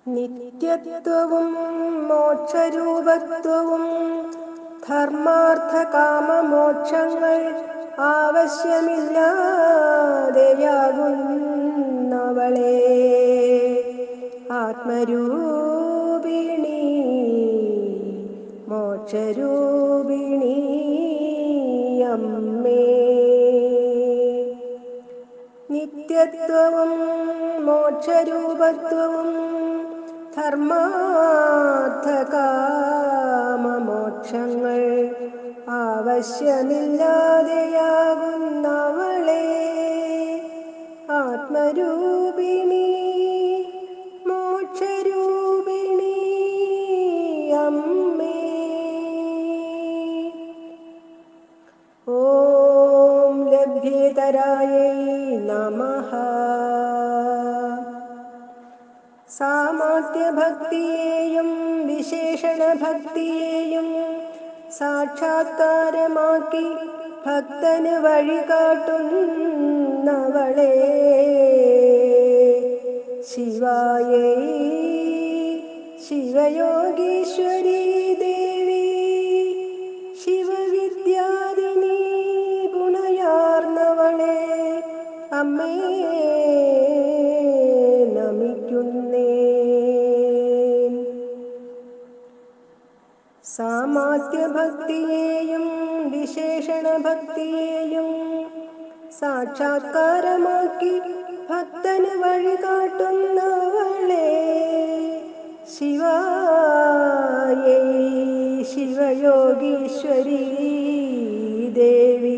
നിത്യത്വവും മോക്ഷരൂപത്വവും ധർമാർത്ഥ കാമമോക്ഷങ്ങൾ ആവശ്യമില്ലാതെയാകുന്നവളെ ആത്മരൂപിണി മോക്ഷരൂപിണി അമ്മേ. നിത്യത്വവും മോക്ഷരൂപത്വവും ധർമാർത്ഥ കാമമോക്ഷങ്ങൾ ആവശ്യമില്ലാതെയാകുന്നവളെ ആത്മരൂപിണി മോക്ഷരൂപിണി അമ്മേ. ഓം ലഭ്യേതരായൈ നമഃ. സാമാത്യഭക്തിയെയും വിശേഷണഭക്തിയെയും സാക്ഷാത്കാരമാക്കി ഭക്തന് വഴികാട്ടുന്നവളെ ശിവായൈ ശിവയോഗീശ്വരീ ദേവി ശിവവിദ്യാദിനി ഗുണയാർന്നവളെ അമ്മേ നമിക്കുന്നേ. സാമാത്യഭക്തിയെയും വിശേഷണഭക്തിയെയും സാക്ഷാത്കാരമാക്കി ഭക്തന് വഴികാട്ടുന്നവളെ ശിവായൈ ശിവയോഗീശ്വരീ ദേവി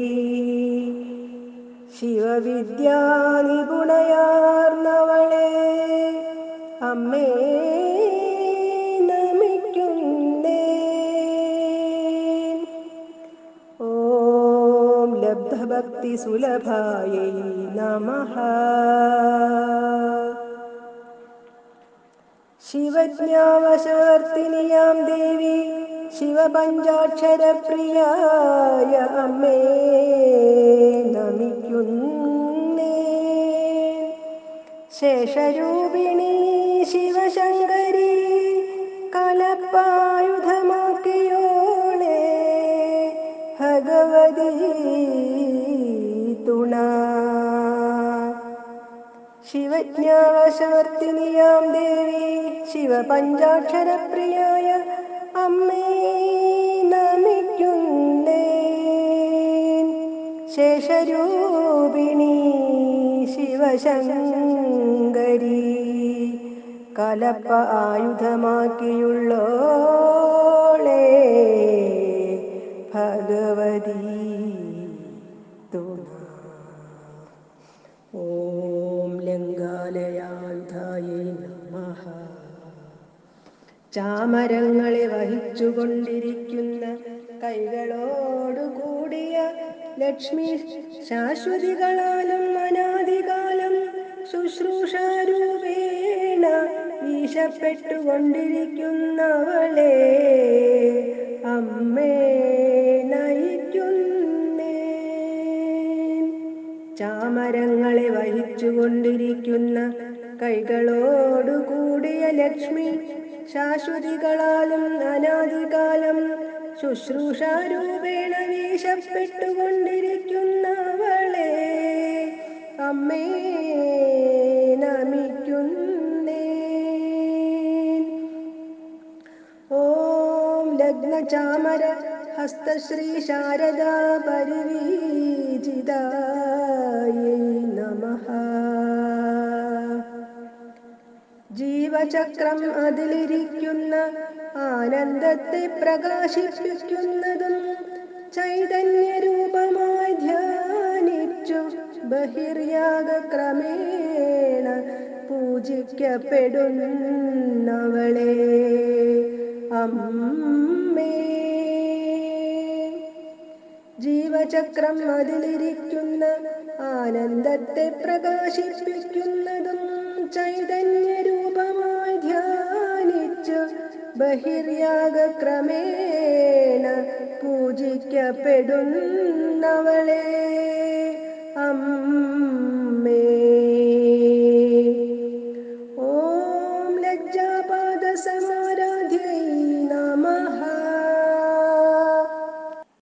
ശിവവിദ്യാനിപുണയാർന്നവളെ അമ്മേ നമിക്കുന്നേ. ഓം ലബ്ധഭക്തി സുലഭായൈ നമഃ. ശിവജ്ഞാവശവർത്തിനിയാം ദേവി ശിവപഞ്ചാക്ഷരപ്രിയായ അമ്മേ നമിക്കുന്നേ. ശേഷരൂപിണി ശിവശങ്കരി കലപ്പായുധമാക്കിയോളെ ഭഗവതി തുണ. ശിവജ്ഞാവശവർത്തിനിയാം ദേവി ശിവപഞ്ചാക്ഷരപ്രിയായ അമ്മേ നമിക്കുന്നേ. ശേഷരൂപിണി ശിവശങ്കരി കലപ്പ ആയുധമാക്കിയുള്ളോളെ ഭഗവതി തുണ. ഓം ലങ്കാലയായുധായൈ നമഃ. ചാമരങ്ങളെ വഹിച്ചുകൊണ്ടിരിക്കുന്ന കൈകളോടു കൂടിയ ലക്ഷ്മി ശാശ്വതികളാലും അനാദികാലം ശുശ്രൂഷാരൂപേണ വീശപ്പെട്ടുകൊണ്ടിരിക്കുന്നവളെ അമ്മേ നയിക്കുന്നേ. ചാമരങ്ങളെ വഹിച്ചുകൊണ്ടിരിക്കുന്ന കൈകളോടു കൂടിയ ലക്ഷ്മി ശാശ്വതികളാലും അനാദികാലം ശുശ്രൂഷാരൂപേണ വീശപ്പെട്ടുകൊണ്ടിരിക്കുന്നവളെ അമ്മേ നമിക്കുന്നേ. ഓം ലഗ്നചാമര ഹസ്തശ്രീ ശാരദാ പരിവീജിതായൈ നമഃ. ജീവചക്രം അതിലിരിക്കുന്ന ആനന്ദത്തെ പ്രകാശിപ്പിക്കുന്നതും ചൈതന്യരൂപമായി ധ്യാനിച്ചു ബഹിർയാഗക്രമേണ പൂജിക്കപ്പെടുന്നവളെ അമ്മേ. ജീവചക്രം അതിലിരിക്കുന്ന ആനന്ദത്തെ പ്രകാശിപ്പിക്കുന്നതും ചൈതന്യരൂപമായി ധ്യാനിച്ചു ബഹിർയാഗക്രമേണ പൂജിക്കപ്പെടുന്നവളെ അമ്മേ